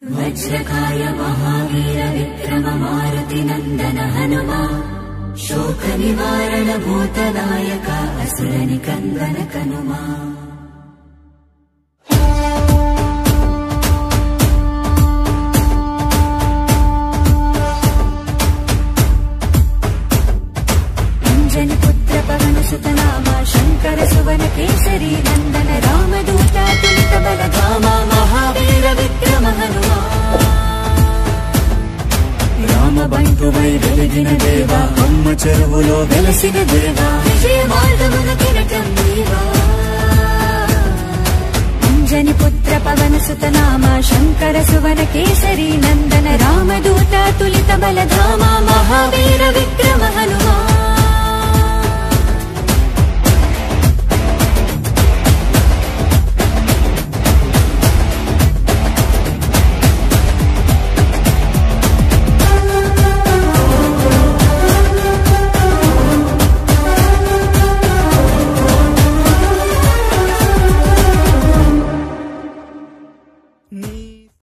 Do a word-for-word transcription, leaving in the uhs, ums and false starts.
वज्रकाय महावीर विक्रम मारुति नंदन हनुमा शोक निवारण भूतनायक असुर निकंदन कनुमा। अंजनी पुत्र पवन सुत नामा शंकर सुवन केसरी नंदन रामदूत तुलित बल धामा महावीर विक्रम हनुमा। राम బంటు వై వెలిగిన దేవా అమ్మ చెరువులో వెలసిన దేవా విజయ మార్గమున కిరటం నీవా। అంజని పుత్ర పవన సుత నామ శంకర సువన కేసరి నందన రామదూత తులిత బల ధామ మహావీర విక్రమ హనుమా।